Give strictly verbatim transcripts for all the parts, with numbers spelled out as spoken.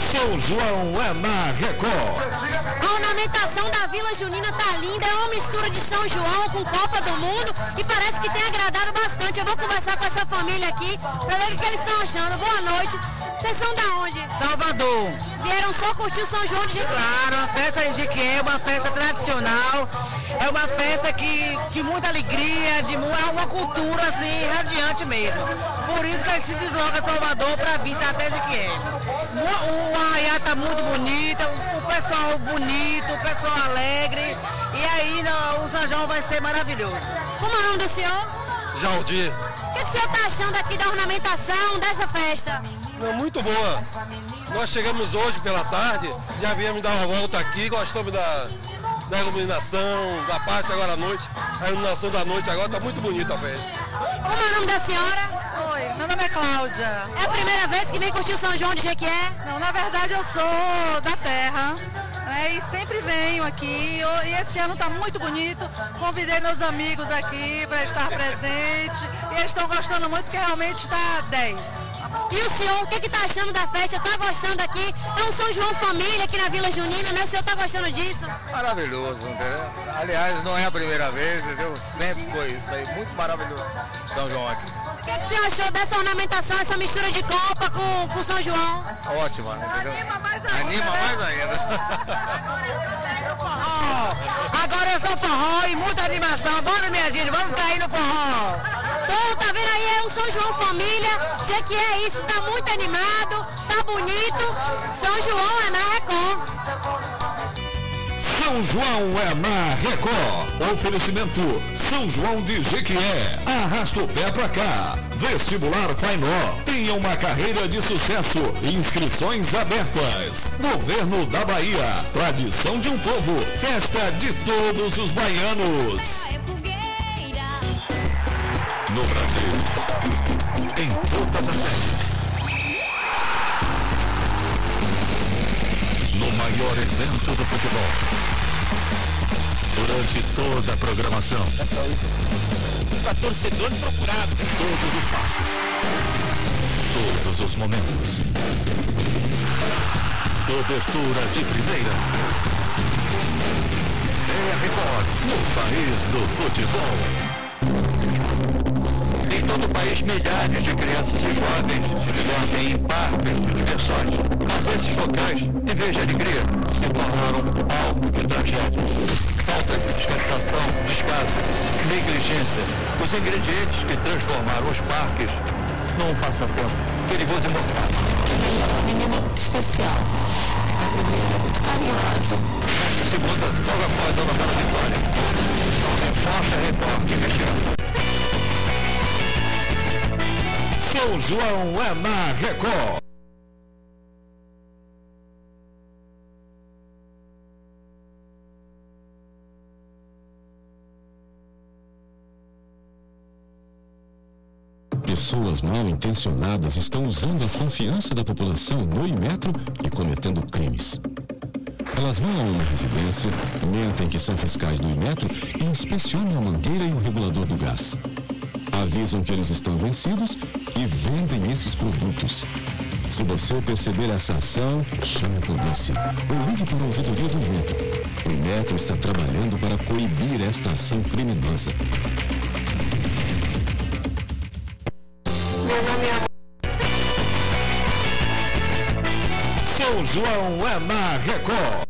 São João é na Record. A ornamentação da Vila Junina tá linda, é uma mistura de São João com Copa do Mundo e parece que tem agradado bastante. Eu vou conversar com essa família aqui para ver o que eles estão achando. Boa noite. Vocês são da onde? Salvador. Vieram só curtir o São João de Jequié? Claro, a festa de Jequié é uma festa tradicional, é uma festa que de muita alegria, de é uma cultura assim, radiante mesmo. Por isso que a gente se desloca de Salvador para vir até Jequié. O, o arraiá tá muito bonito, o pessoal bonito, o pessoal alegre, e aí não, o São João vai ser maravilhoso. Como é o nome do senhor? Jaldir. O que, que o senhor está achando aqui da ornamentação dessa festa? Não, muito boa. Nós chegamos hoje pela tarde, já viemos dar uma volta aqui, gostamos da, da iluminação, da parte agora à noite. A iluminação da noite agora está muito bonita a festa. Como é o nome da senhora? Oi, meu nome é Cláudia. É a primeira vez que vem curtir o São João de Jequié? Não, na verdade eu sou da terra, né, e sempre venho aqui. E esse ano está muito bonito. Convidei meus amigos aqui para estar presente e eles estão gostando muito, porque realmente está dez. E o senhor, o que está achando da festa? Está gostando aqui? É um São João família aqui na Vila Junina, né? O senhor está gostando disso? Maravilhoso, entendeu? Aliás, não é a primeira vez, entendeu? Sempre foi isso aí, muito maravilhoso, São João aqui. O que, que o senhor achou dessa ornamentação, essa mistura de Copa com, com São João? Ótima, entendeu? Anima mais ainda. Anima mais ainda. Oh, agora é só forró e muita animação. Bora, minha gente, vamos cair no forró. Então, tá vendo aí, é um São João família, Jequié é isso, tá muito animado, tá bonito. São João é na Record. São João é na Record. Oferecimento São João de Jequié. Arrasta o pé pra cá. Vestibular Fainó. Tenha uma carreira de sucesso. Inscrições abertas. Governo da Bahia. Tradição de um povo. Festa de todos os baianos. No Brasil, em todas as séries, no maior evento do futebol, durante toda a programação, para torcedor procurado, todos os passos, todos os momentos, cobertura de primeira. É a Record, no país do futebol. Em todo o país, milhares de crianças e jovens se divertem em parques de diversões. Mas esses locais, em vez de alegria, se tornaram alvo de tragédia. Falta de fiscalização, descaso, negligência. Os ingredientes que transformaram os parques num passatempo perigoso e mortal. Uma menina muito especial. Uma menina muito carinhosa. Nesta segunda, logo após a novela Vitória, reforça a Record de investigação. São João é na Record. Pessoas mal intencionadas estão usando a confiança da população no Imetro e cometendo crimes. Elas vão a uma residência, mentem que são fiscais do Imetro e inspecionam a mangueira e o regulador do gás. Avisam que eles estão vencidos e vendem esses produtos. Se você perceber essa ação, chame a polícia ou ligue para a ouvidoria do Imetro. O Imetro está trabalhando para coibir esta ação criminosa. Meu nome é... São João é na Record.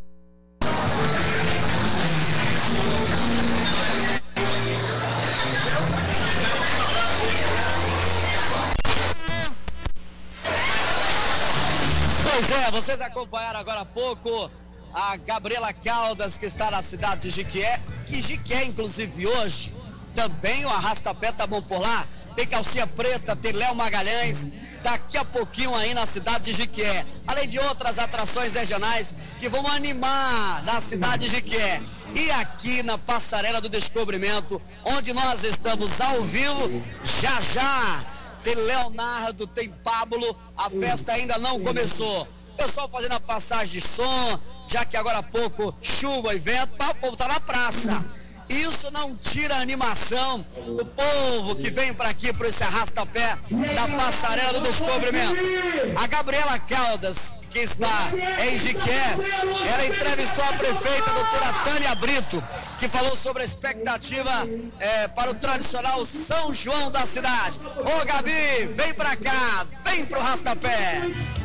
Pois é, vocês acompanharam agora há pouco a Gabriela Caldas, que está na cidade de Jequié, que Jequié, inclusive hoje, também o arrasta-pé tá bom por lá, tem calcinha preta, tem Léo Magalhães, daqui a pouquinho aí na cidade de Jequié, além de outras atrações regionais que vão animar na cidade de Jequié. E aqui na Passarela do Descobrimento, onde nós estamos ao vivo, já já tem Leonardo, tem Pablo, a festa ainda não começou. Pessoal fazendo a passagem de som, já que agora há pouco chuva e vento, o povo tá na praça. Isso não tira a animação do povo que vem para aqui, para esse arrasta-pé da Passarela do Descobrimento. A Gabriela Caldas, que está em Jiquié, ela entrevistou a prefeita, a doutora Tânia Brito, que falou sobre a expectativa é, para o tradicional São João da cidade. Ô Gabi, vem para cá, vem pro arrasta-pé.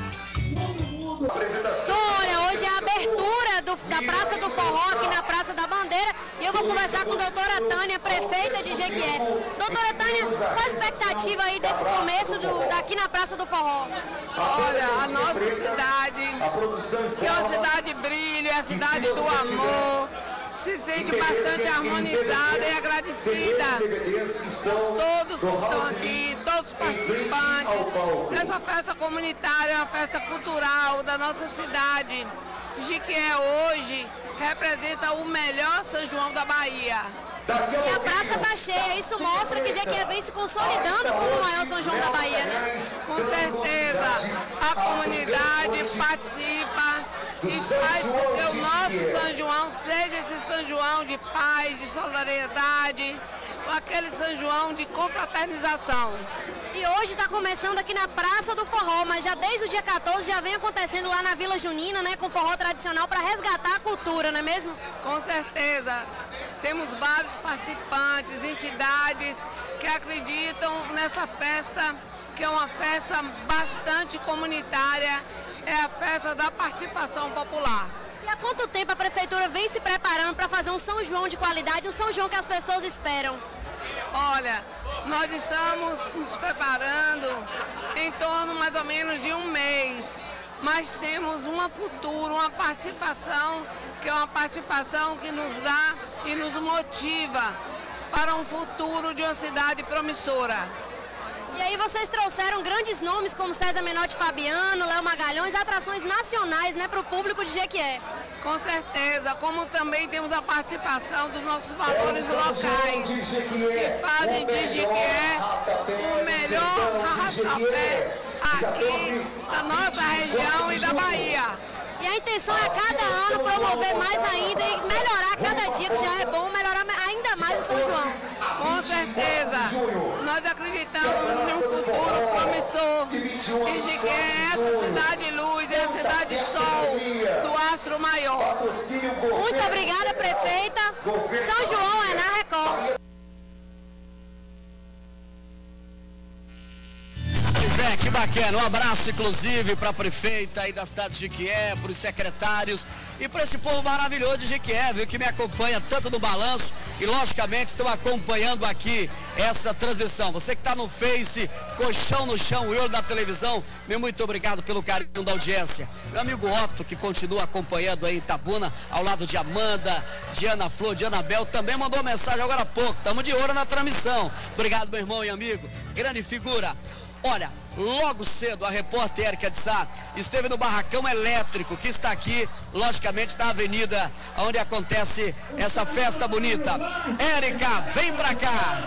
Olha, hoje é a abertura do, da Praça do Forró aqui na Praça da Bandeira e eu vou conversar com a doutora Tânia, prefeita de Jequié. Doutora Tânia, qual a expectativa aí desse começo do, daqui na Praça do Forró? Olha, a nossa cidade, que é uma cidade brilho, é a cidade do amor, se sente bastante harmonizada e agradecida por todos que estão aqui, todos os participantes. Essa festa comunitária é uma festa cultural da nossa cidade. Jiquié hoje representa o melhor São João da Bahia. E a praça está cheia, isso mostra que Jequié vem se consolidando como o maior São João da Bahia, né? Com certeza, a comunidade participa e faz com que o nosso São João seja esse São João de paz, de solidariedade, aquele São João de confraternização. E hoje está começando aqui na Praça do Forró, mas já desde o dia quatorze já vem acontecendo lá na Vila Junina, né, com forró tradicional para resgatar a cultura, não é mesmo? Com certeza. Temos vários participantes, entidades que acreditam nessa festa, que é uma festa bastante comunitária, é a festa da participação popular. E há quanto tempo a Prefeitura vem se preparando para fazer um São João de qualidade, um São João que as pessoas esperam? Olha, nós estamos nos preparando em torno mais ou menos de um mês, mas temos uma cultura, uma participação, que é uma participação que nos dá e nos motiva para um futuro de uma cidade promissora. E aí vocês trouxeram grandes nomes como César Menotti Fabiano, Léo Magalhães, atrações nacionais, né, para o público de Jequié. Com certeza, como também temos a participação dos nossos valores locais, que fazem de Jequié o melhor arrasta-pé aqui da nossa região e da Bahia. E a intenção é a cada ano promover mais ainda e melhorar cada dia, que já é bom, melhorar ainda mais o São João. Com certeza, nós acreditamos em um futuro promissor. E Jequié é essa cidade luz, é a cidade sol do astro maior. Muito obrigada, prefeita. São João é na Record. É, que bacana, um abraço inclusive para a prefeita aí da cidade de Jequié, para os secretários e para esse povo maravilhoso de Jequié, viu, que me acompanha tanto no balanço e logicamente estão acompanhando aqui essa transmissão. Você que está no Face, colchão no chão, o olho da televisão, meu muito obrigado pelo carinho da audiência. Meu amigo Otto, que continua acompanhando aí em Itabuna, ao lado de Amanda, de Ana Flor, de Anabel, também mandou uma mensagem agora há pouco, estamos de olho na transmissão. Obrigado, meu irmão e amigo, grande figura. Olha, logo cedo a repórter Érica de Sá esteve no barracão elétrico que está aqui, logicamente, na avenida onde acontece essa festa bonita. Érica, vem pra cá!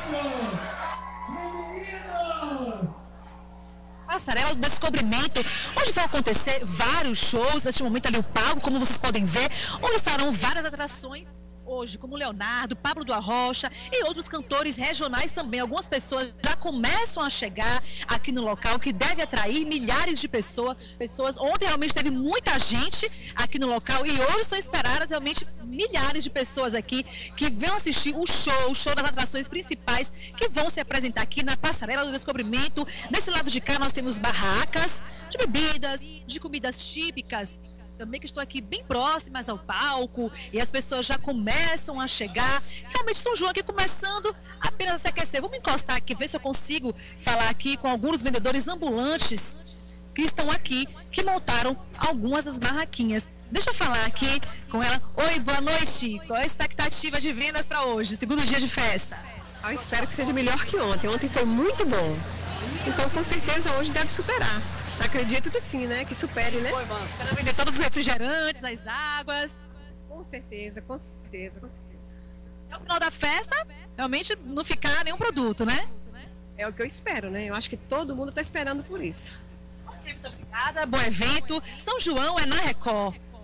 Passarela do Descobrimento, onde vão acontecer vários shows, neste momento ali o palco, como vocês podem ver, onde estarão várias atrações hoje, como Leonardo, Pablo do Arrocha e outros cantores regionais também. Algumas pessoas já começam a chegar aqui no local, que deve atrair milhares de pessoas. pessoas. Ontem realmente teve muita gente aqui no local e hoje são esperadas realmente milhares de pessoas aqui que vão assistir o show, o show das atrações principais que vão se apresentar aqui na Passarela do Descobrimento. Nesse lado de cá nós temos barracas de bebidas, de comidas típicas, também que estão aqui bem próximas ao palco e as pessoas já começam a chegar. Realmente São João aqui começando apenas a se aquecer. Vamos encostar aqui, ver se eu consigo falar aqui com alguns vendedores ambulantes que estão aqui, que montaram algumas das barraquinhas. Deixa eu falar aqui com ela. Oi, boa noite. Qual é a expectativa de vendas para hoje, segundo dia de festa? Eu espero que seja melhor que ontem. Ontem foi muito bom. Então, com certeza, hoje deve superar. Acredito que sim, né? Que supere, né? Para vender todos os refrigerantes, as águas. Com certeza, com certeza, com certeza. É o final da festa, realmente não ficar nenhum produto, né? É o que eu espero, né? Eu acho que todo mundo está esperando por isso. Ok, muito obrigada, bom evento. São João é na Record.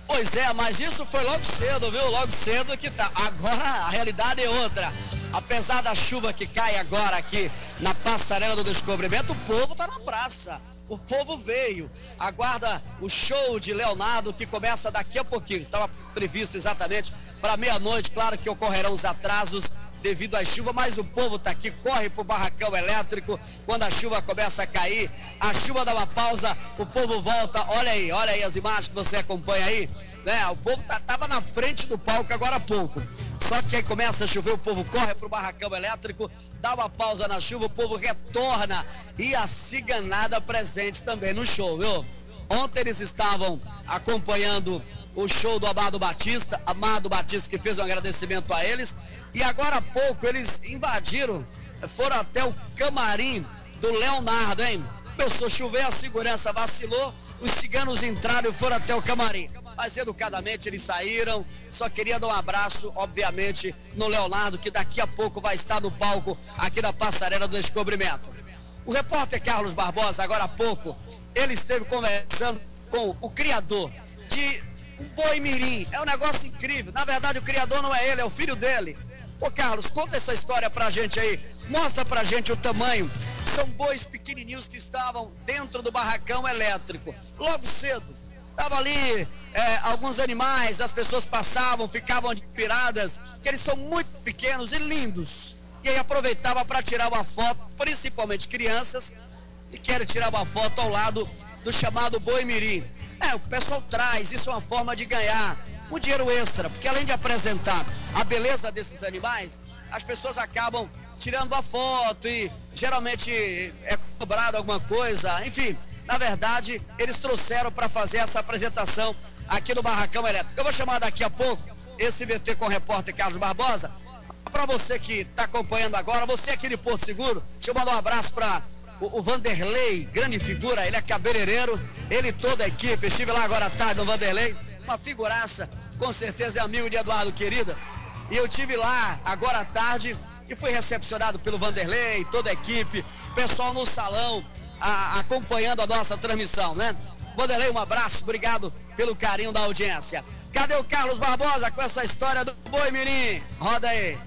Pois é, mas isso foi logo cedo, viu? Logo cedo que tá. Agora a realidade é outra. Apesar da chuva que cai agora aqui na Passarela do Descobrimento, o povo tá na praça. O povo veio, aguarda o show de Leonardo que começa daqui a pouquinho. Estava previsto exatamente para meia-noite, claro que ocorrerão os atrasos devido à chuva, mas o povo está aqui, corre para o barracão elétrico. Quando a chuva começa a cair, a chuva dá uma pausa, o povo volta. Olha aí, olha aí as imagens que você acompanha aí, né? O povo tá, tava na frente do palco agora há pouco. Só que aí começa a chover, o povo corre para o barracão elétrico, dá uma pausa na chuva, o povo retorna e a ciganada presente também no show, viu? Ontem eles estavam acompanhando o show do Amado Batista, Amado Batista que fez um agradecimento a eles, e agora há pouco eles invadiram, foram até o camarim do Leonardo, hein? Começou a chover, a segurança vacilou, os ciganos entraram e foram até o camarim. Mas educadamente eles saíram, só queria dar um abraço, obviamente, no Leonardo, que daqui a pouco vai estar no palco aqui da Passarela do Descobrimento. O repórter Carlos Barbosa, agora há pouco, ele esteve conversando com o criador de um boi mirim. É um negócio incrível, na verdade o criador não é ele, é o filho dele. Ô Carlos, conta essa história pra gente aí, mostra pra gente o tamanho. São bois pequenininhos que estavam dentro do barracão elétrico, logo cedo. Estava ali é, alguns animais, as pessoas passavam, ficavam admiradas, que eles são muito pequenos e lindos. E aí aproveitava para tirar uma foto, principalmente crianças, e querem tirar uma foto ao lado do chamado boi mirim. É, o pessoal traz, isso é uma forma de ganhar um dinheiro extra, porque além de apresentar a beleza desses animais, as pessoas acabam tirando a foto e geralmente é cobrado alguma coisa, enfim. Na verdade, eles trouxeram para fazer essa apresentação aqui no Barracão Elétrico. Eu vou chamar daqui a pouco esse V T com o repórter Carlos Barbosa. Para você que está acompanhando agora, você aqui de Porto Seguro, deixa eu mandar um abraço para o, o Vanderlei, grande figura, ele é cabeleireiro, ele e toda a equipe. Estive lá agora à tarde no Vanderlei, uma figuraça, com certeza é amigo de Eduardo Querida. E eu tive lá agora à tarde e fui recepcionado pelo Vanderlei, toda a equipe, pessoal no salão, A, acompanhando a nossa transmissão, né? Vanderlei, um abraço, obrigado pelo carinho da audiência. Cadê o Carlos Barbosa com essa história do boi mirim? Roda aí.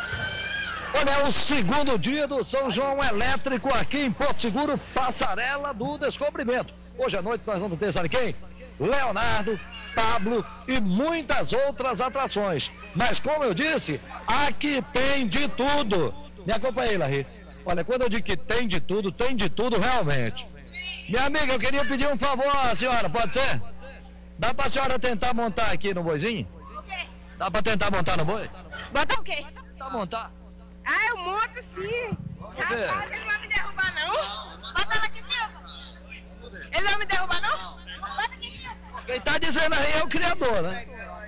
Olha, é o segundo dia do São João Elétrico aqui em Porto Seguro, Passarela do Descobrimento. Hoje à noite nós vamos ter, sabe quem? Leonardo, Pablo e muitas outras atrações. Mas como eu disse, aqui tem de tudo. Me acompanha aí, Larry. Olha, quando eu digo que tem de tudo, tem de tudo realmente. Minha amiga, eu queria pedir um favor à senhora, pode ser? Dá pra senhora tentar montar aqui no boizinho? O quê? Dá pra tentar montar no boi? Botar o quê? Tentar montar. Ah, eu monto sim. Rapaz, ele não vai me derrubar não. Bota lá aqui, senhor. Ele não vai me derrubar não? Bota aqui, senhor. Quem tá dizendo aí é o criador, né?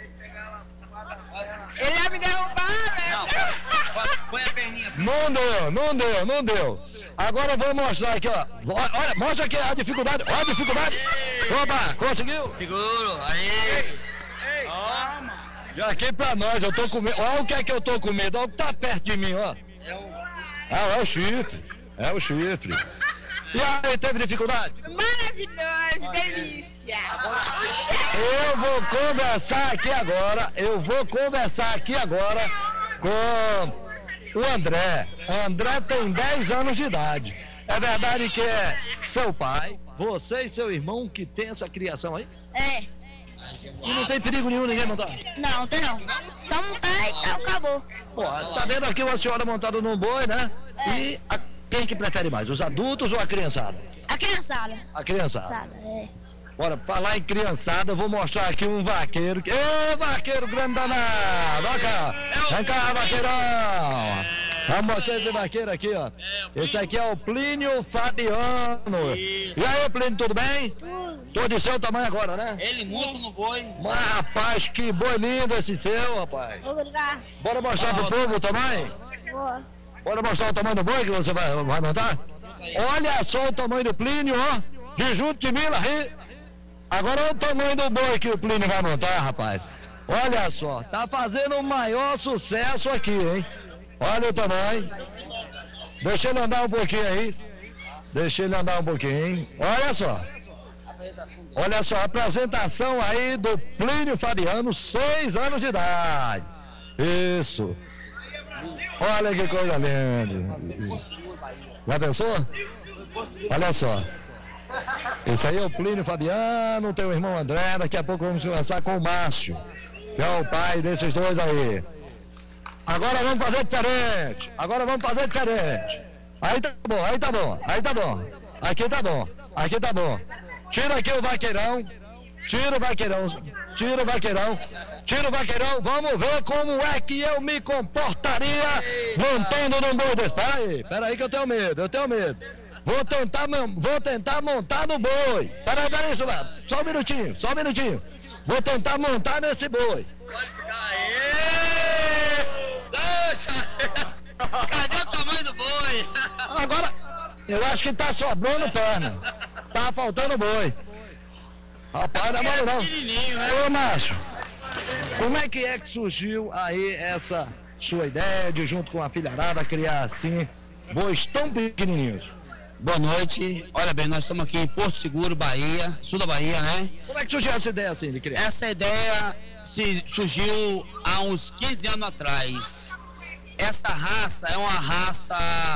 Ele vai me derrubar, velho. Põe a perninha. Não deu, não deu, não deu. Agora eu vou mostrar aqui, ó. Olha, mostra aqui a dificuldade. Olha a dificuldade. Opa, conseguiu? Seguro, aí. Já aqui pra nós, eu tô com medo. Olha o que é que eu tô com medo. Olha o que tá perto de mim, ó. Ah, é o chifre. É o chifre. E aí, teve dificuldade? Maravilhoso, delícia. Eu vou conversar aqui agora, eu vou conversar aqui agora com o André. André tem dez anos de idade. É verdade que é seu pai, você e seu irmão que tem essa criação aí? É. E não tem perigo nenhum ninguém montar? Não, tem não. Só montar e tal, acabou. Pô, tá vendo aqui uma senhora montada num boi, né? É. E a, quem que prefere mais, os adultos ou a criançada? A criançada. A criançada. Criançada, é. Bora, falar em criançada, eu vou mostrar aqui um vaqueiro. Ê, vaqueiro grande danado! Olha cá! Vem cá, vaqueirão! Vamos mostrar esse vaqueiro aqui, ó. Esse aqui é o Plínio Fabiano. E aí, Plínio, tudo bem? Tudo. Tô de seu tamanho agora, né? Ele monta no boi. Mas, rapaz, que boi lindo esse seu, rapaz. Obrigado. Bora mostrar pro povo o tamanho? Boa. Bora mostrar o tamanho do boi que você vai, vai montar? Olha só o tamanho do Plínio, ó. De junto de mim, Larry. Agora olha o tamanho do boi que o Plínio vai montar, rapaz. Olha só, tá fazendo o maior sucesso aqui, hein? Olha o tamanho. Deixa ele andar um pouquinho aí. Deixa ele andar um pouquinho, hein? Olha só. Olha só, a apresentação aí do Plínio Fabiano, seis anos de idade. Isso. Olha que coisa linda. Já pensou? Olha só. Esse aí é o Plínio Fabiano, tem o irmão André. Daqui a pouco vamos conversar com o Márcio, que é o pai desses dois aí. Agora vamos fazer diferente. Agora vamos fazer diferente. Aí tá bom, aí tá bom, aí tá bom. Aqui tá bom, aqui tá bom. Tira aqui o vaqueirão. Tira o vaqueirão. Tira o vaqueirão. Tira o vaqueirão. Vamos ver como é que eu me comportaria montando num boi desse. Pera aí, pera aí que eu tenho medo, eu tenho medo. Vou tentar, vou tentar montar no boi. Pera aí, pera aí, só um minutinho, só um minutinho. Vou tentar montar nesse boi. Cadê o tamanho do boi? Agora, eu acho que tá sobrando perna. Tá faltando boi. Rapaz, não é mole não. Né? Ô, Márcio, como é que é que surgiu aí essa sua ideia de, junto com a filharada, criar assim bois tão pequenininhos? Boa noite. Olha bem, nós estamos aqui em Porto Seguro, Bahia, sul da Bahia, né? Como é que surgiu essa ideia assim de criar? Essa ideia se, surgiu há uns quinze anos atrás. Essa raça é uma raça,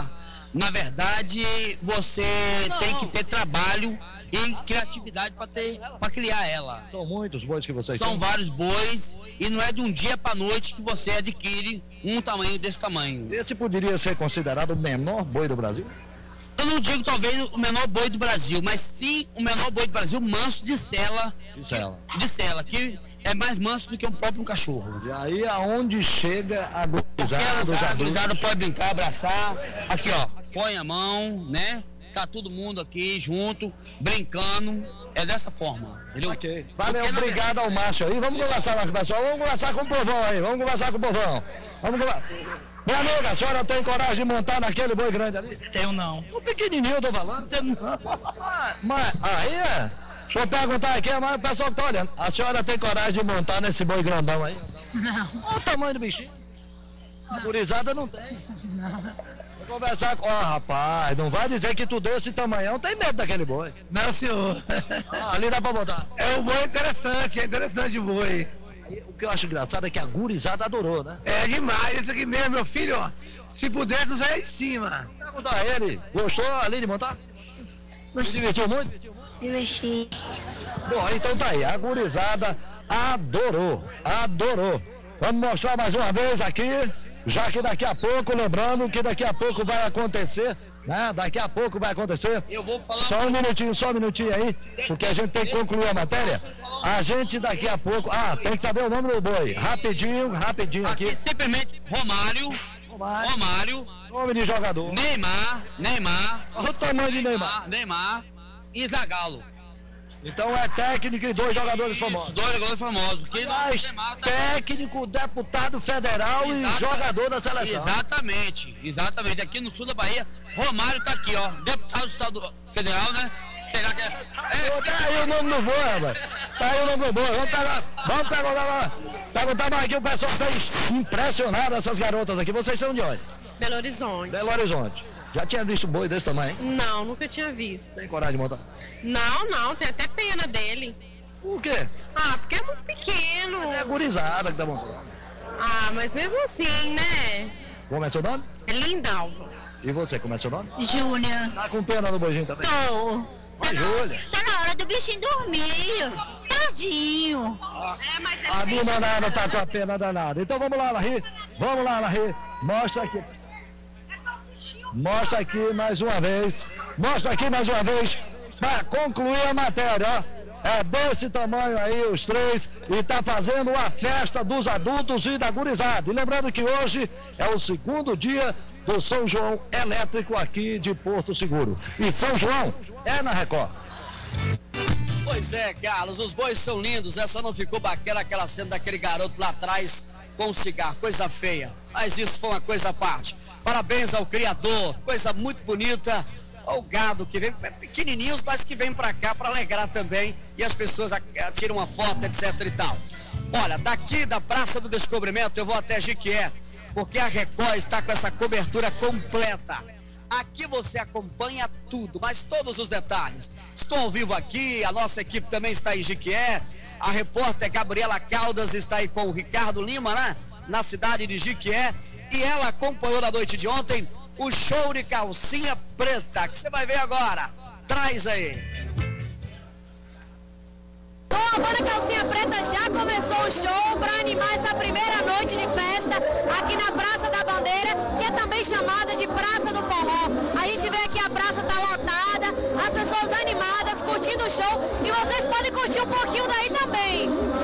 na verdade, você Não. tem que ter trabalho e criatividade para ter, para criar ela. São muitos bois que vocês São têm? vários bois e não é de um dia para noite que você adquire um tamanho desse tamanho. Esse poderia ser considerado o menor boi do Brasil? Eu não digo talvez o menor boi do Brasil, mas sim o menor boi do Brasil, manso de sela. De sela. De sela, que é mais manso do que o próprio cachorro. E aí aonde chega a gurizada? A gurizada pode brincar, abraçar. Aqui ó, põe a mão, né? Tá todo mundo aqui junto, brincando. É dessa forma, entendeu? Ok. Valeu, obrigado ao Márcio aí. Vamos conversar mais com o pessoal. Vamos conversar com o povão aí. Vamos conversar com o povão. Vamos conversar. Minha amiga, a senhora tem coragem de montar naquele boi grande ali? Tenho não. O pequenininho eu tô falando? Tenho não. Mas aí é... Deixa eu perguntar aqui, mas o pessoal que tá olhando. A senhora tem coragem de montar nesse boi grandão aí? Não. Olha o tamanho do bichinho. A gurizada não tem. Não. Vou conversar com... Ó, oh, rapaz, não vai dizer que tu deu esse tamanhão, tem medo daquele boi. Não, senhor. Ah, ali dá pra botar. É um boi interessante, é interessante o boi. O que eu acho engraçado é que a gurizada adorou, né? É demais, esse aqui mesmo, meu filho, ó. Se pudesse usar em cima. Perguntar a ele, gostou ali de montar? Se divertiu muito? Se diverti. Bom, então tá aí, a gurizada adorou, adorou. Vamos mostrar mais uma vez aqui, já que daqui a pouco, lembrando que daqui a pouco vai acontecer, né? Daqui a pouco vai acontecer. Eu vou falar. Só um minutinho, só um minutinho aí, porque a gente tem que concluir a matéria. A gente daqui a pouco, ah, tem que saber o nome do boi. Rapidinho, rapidinho aqui. Aqui simplesmente Romário. Romário. Romário. Nome de jogador. Neymar, Neymar. Olha o tamanho de Neymar. Neymar e Zagallo. Então é técnico e dois jogadores famosos. Dois jogadores famosos. Que Mas técnico, deputado federal Exatamente. e jogador da seleção. Exatamente, exatamente. Aqui no sul da Bahia, Romário tá aqui, ó. Deputado do Estado Federal, né? Será que é? é... Tá aí o nome do boi, rapaz. Tá aí o nome do boi. Vamos pegar, vamos perguntar, perguntar mais aqui. O pessoal tá impressionado, essas garotas aqui. Vocês são de onde? Belo Horizonte. Belo Horizonte. Já tinha visto um boi desse tamanho? Não, nunca tinha visto. Tem coragem de montar? Não, não, tem até pena dele. Por quê? Ah, porque é muito pequeno. É gurizada que tá montando. Ah, mas mesmo assim, né? Como é seu nome? É Lindalva. E você, como é seu nome? Júlia. Tá com pena do boizinho também? Tô. Vai, Júlia. Tá na hora do bichinho dormir. Tadinho. É, mas a minha manada tá com a pena danada. Então vamos lá, Larry. Vamos lá, Larry. Mostra aqui. Mostra aqui mais uma vez. Mostra aqui mais uma vez. Para concluir a matéria, ó. É desse tamanho aí os três. E tá fazendo a festa dos adultos e da gurizada. E lembrando que hoje é o segundo dia do São João Elétrico aqui de Porto Seguro. E São João é na Record. Pois é, Carlos, os bois são lindos, né? Só não ficou bacana aquela cena daquele garoto lá atrás com um cigarro, coisa feia. Mas isso foi uma coisa à parte. Parabéns ao criador, coisa muito bonita. O gado que vem, pequenininhos, mas que vem pra cá pra alegrar também. E as pessoas tiram uma foto, etc e tal. Olha, daqui da Praça do Descobrimento eu vou até Jequié, porque a Record está com essa cobertura completa. Aqui você acompanha tudo, mas todos os detalhes. Estou ao vivo aqui, a nossa equipe também está em Jiquié. A repórter Gabriela Caldas está aí com o Ricardo Lima, né? Na cidade de Jiquié. E ela acompanhou na noite de ontem o show de Calcinha Preta, que você vai ver agora. Traz aí. Bom, agora a Calcinha Preta já começou o show para animar essa primeira noite de festa aqui na Praça da Bandeira, que é também chamada de Praça do Forró. A gente vê aqui a praça tá lotada, as pessoas animadas, curtindo o show, e vocês podem curtir um pouquinho daí também.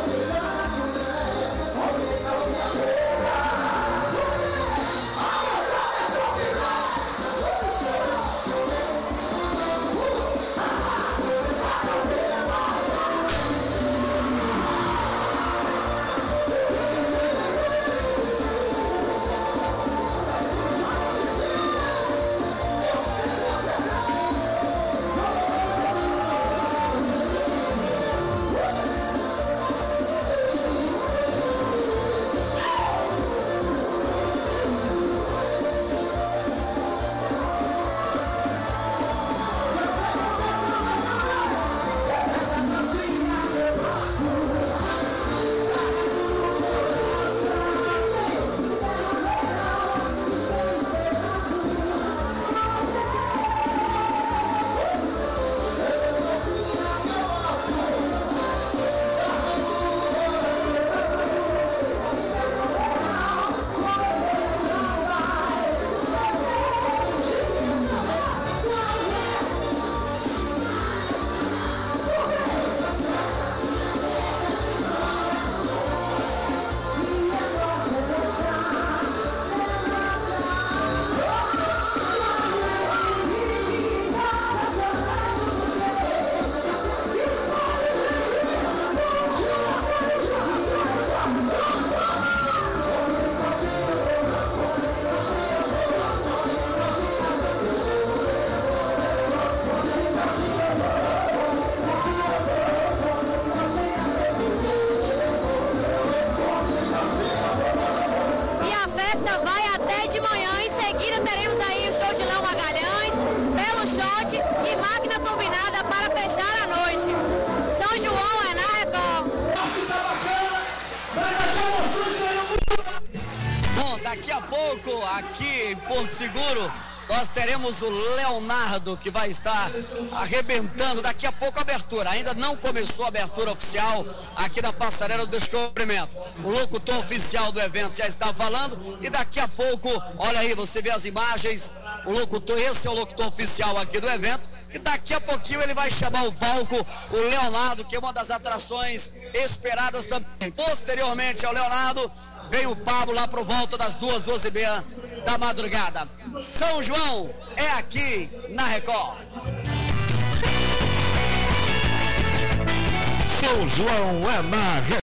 Vai até de manhã, em seguida teremos aí o show de Léo Magalhães, Belo Shot e Máquina Turbinada para fechar a noite. São João é na Record. Bom, daqui a pouco, aqui em Porto Seguro, nós teremos o Leonardo, que vai estar arrebentando daqui a pouco a abertura. Ainda não começou a abertura oficial aqui da Passarela do Descobrimento. O locutor oficial do evento já está falando e daqui a pouco, olha aí, você vê as imagens, o locutor, esse é o locutor oficial aqui do evento, e daqui a pouquinho ele vai chamar o palco, o Leonardo, que é uma das atrações esperadas também. Posteriormente ao Leonardo, veio o Pablo lá por volta das duas, duas e meia da madrugada. São João é aqui na Record. São João é na Record.